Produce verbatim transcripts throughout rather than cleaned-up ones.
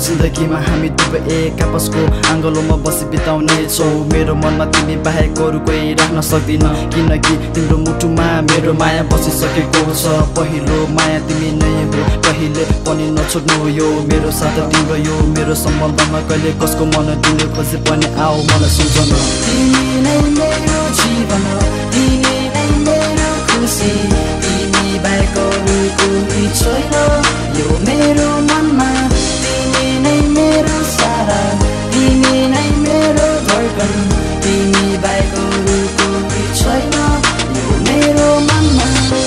जिन्दगीमा हामी दुवै एक आपसको आङ्गलोमा बसी बिताउने छौ मेरो मनमा तिमी बाहेक अरू कोही राख्न सक्दिन किनकि तिम्रो मुटुमा मेरो माया बसिसकेको छ पहिलो माया तिमी नै हो कहिले पनि नछोड्नु यो मेरो साथ तिम्रो यो मेरो सम्बन्धमा कहिले कसको मन दिने खोजे पनि आओ मलाई सम्झन तिमी नै मेरो जीवन तिमी नै मेरो खुसी तिमी बाहेक अरू कोही छैन यो मेरो मनमा तिमी नै मेरो सारा तिमी नै मेरो धड्कन तिमी बाहेक अरू कोही छैन यो मेरो मनमा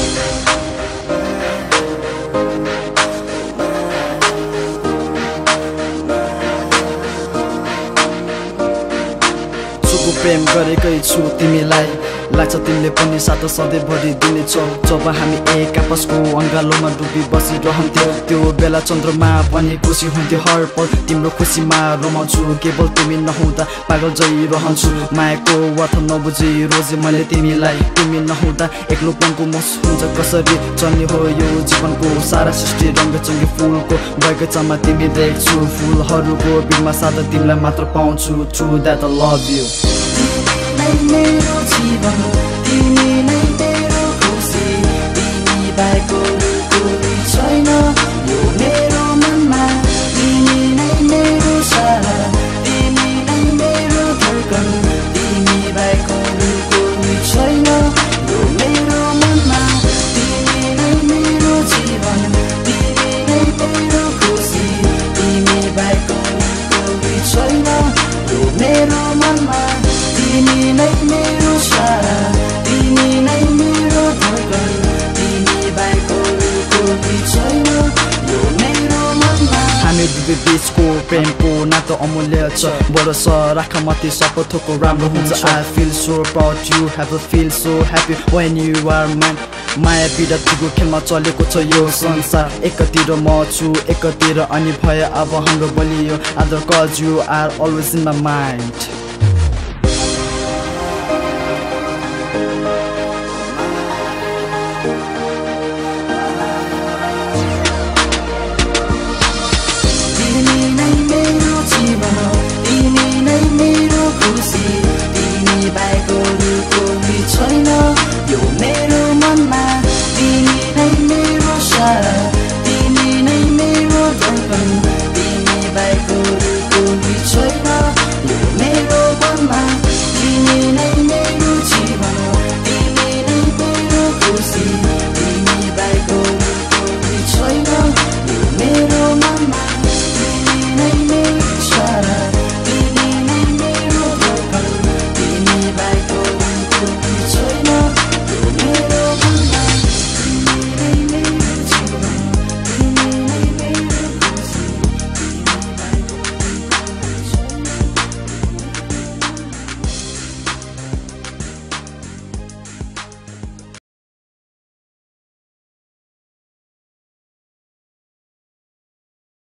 प्रेम गरेकै छु तिमीलाई लाग्छ तिमीले पनि साथ सधैँभरि दिनेछौ जब हामी एक आपसको अङ्गालोमा डुबी बसिरहन्थ्यो त्यो बेला चन्द्रमा पनि खुसी हुन्थ्यो हर पल तिम्रो खुसीमा रमाउँछु केवल तिमी नहुँदा पागल जै रहन्छु मायाको अर्थ नबुझी रोजे मैले तिमीलाई तिमी नहुँदा एक्लोपनको महसुस हुन्छ कसरी चल्ने हो यो जीवनको सारा सृष्टि रङ्गचङ्गी फुलको बगैँचामा तिमी देख्छु फुलहरूको बिचमा सादा तिमीलाई मात्र पाउँछु true that I love you मेरो जीवन तिमी नै मेरो खुसी तिमी बाहेक अरू कोही छैन यो मेरो मनमा तिमी नै मेरो सारा तिमी नै मेरो धड्कन तिमी बाहेक अरू कोही छैन यो मेरो मनमा तिमी नै मेरो जीवन तिमी नै मेरो खुसी तिमी बाहेक अरू कोही छैन यो मेरो मनमा तिमी नै मेरो सारा तिमी नै मेरो धड्कन तिमी बाहेक अरू कोही छैन यो मेरो मनमा हामी दुवै बिचको प्रेमको नातो अमूल्य छ बरस राख माथि सपथोको राम्रो हुन्छ I feel so proud you have a feel so happy when you are mine माया विरतिको खेलमा चलेको छ यो संसार एकतिर म छु एकतिर अनि भयो अब हाम्रो बलियो आदर cause you are always in my mind तिमी नै मेरो जीवन तिमी नै मेरो खुसी तिमी बाहेक अरू कोही छैन